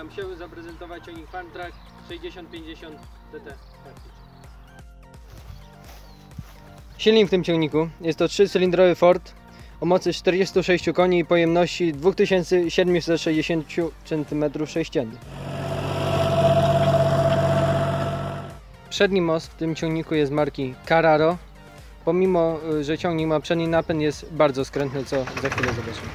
Witam się, zaprezentować ciągnik Farmtrac 6050 TT. Silnik w tym ciągniku jest to 3-cylindrowy Ford o mocy 46 koni i pojemności 2760 cm3. Przedni most w tym ciągniku jest marki Carraro. Pomimo, że ciągnik ma przedni napęd, jest bardzo skrętny, co za chwilę zobaczymy.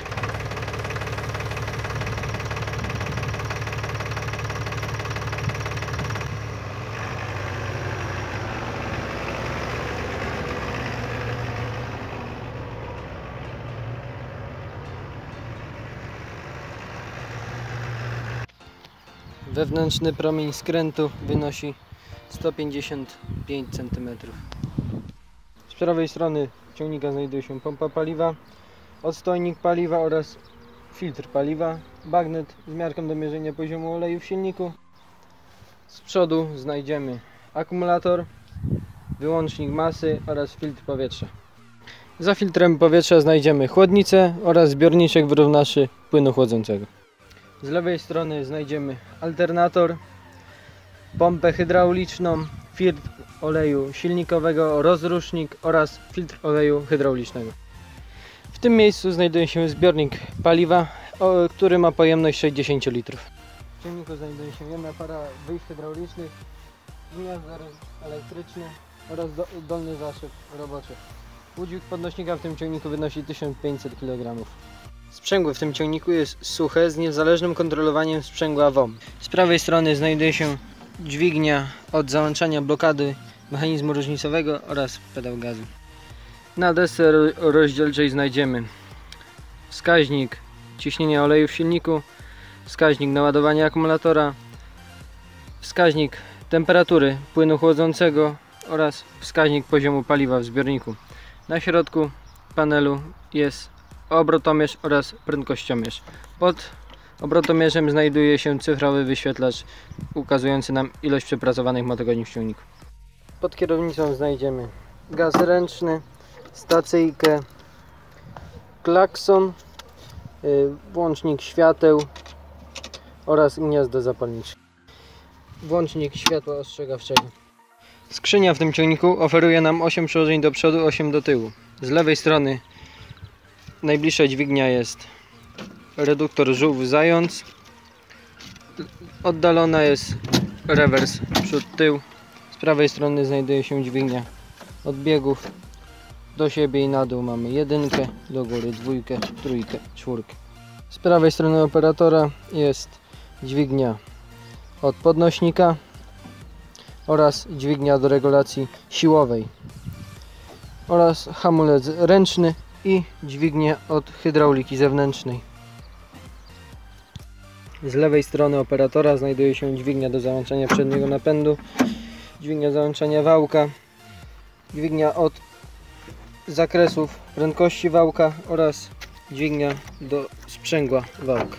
Wewnętrzny promień skrętu wynosi 155 cm. Z prawej strony ciągnika znajduje się pompa paliwa, odstojnik paliwa oraz filtr paliwa, bagnet z miarką do mierzenia poziomu oleju w silniku. Z przodu znajdziemy akumulator, wyłącznik masy oraz filtr powietrza. Za filtrem powietrza znajdziemy chłodnicę oraz zbiorniczek wyrównaczy płynu chłodzącego. Z lewej strony znajdziemy alternator, pompę hydrauliczną, filtr oleju silnikowego, rozrusznik oraz filtr oleju hydraulicznego. W tym miejscu znajduje się zbiornik paliwa, który ma pojemność 60 litrów. W ciągniku znajduje się jedna para wyjść hydraulicznych, gniazdor elektryczny oraz dolny zaszyb roboczy. Udźwig podnośnika w tym ciągniku wynosi 1500 kg. Sprzęgło w tym ciągniku jest suche z niezależnym kontrolowaniem sprzęgła WOM. Z prawej strony znajduje się dźwignia od załączania blokady mechanizmu różnicowego oraz pedał gazu. Na desce rozdzielczej znajdziemy wskaźnik ciśnienia oleju w silniku, wskaźnik naładowania akumulatora, wskaźnik temperatury płynu chłodzącego oraz wskaźnik poziomu paliwa w zbiorniku. Na środku panelu jest obrotomierz oraz prędkościomierz. Pod obrotomierzem znajduje się cyfrowy wyświetlacz ukazujący nam ilość przepracowanych motogodzin w ciągniku. Pod kierownicą znajdziemy gaz ręczny, stacyjkę, klakson, włącznik świateł oraz gniazdo zapalnicze. Włącznik światła ostrzegawczego. Skrzynia w tym ciągniku oferuje nam 8 przełożeń do przodu, 8 do tyłu. Z lewej strony najbliższa dźwignia jest reduktor żółw zając. Oddalona jest rewers przód tył. Z prawej strony znajduje się dźwignia odbiegów. Do siebie i na dół mamy jedynkę, do góry dwójkę, trójkę, czwórkę. Z prawej strony operatora jest dźwignia od podnośnika oraz dźwignia do regulacji siłowej oraz hamulec ręczny i dźwignia od hydrauliki zewnętrznej. Z lewej strony operatora znajduje się dźwignia do załączania przedniego napędu, dźwignia załączania wałka, dźwignia od zakresów prędkości wałka oraz dźwignia do sprzęgła wałka.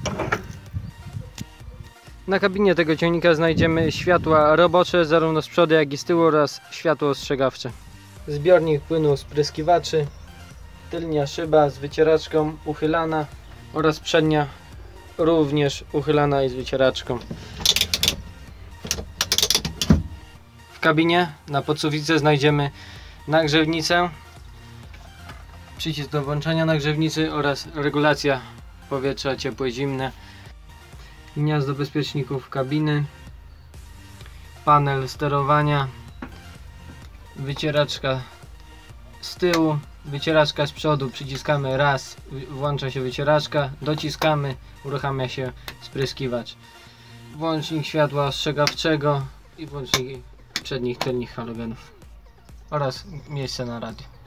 Na kabinie tego ciągnika znajdziemy światła robocze zarówno z przodu jak i z tyłu oraz światło ostrzegawcze. Zbiornik płynu spryskiwaczy, tylnia szyba z wycieraczką uchylana oraz przednia również uchylana i z wycieraczką. W kabinie na podsuficie znajdziemy nagrzewnicę, przycisk do włączania nagrzewnicy oraz regulacja powietrza ciepłe, zimne, gniazdo bezpieczników kabiny, panel sterowania, wycieraczka z tyłu, wycieraczka z przodu, przyciskamy raz, włącza się wycieraczka, dociskamy, uruchamia się spryskiwacz. Włącznik światła ostrzegawczego i włącznik przednich, tylnych halogenów oraz miejsce na radio.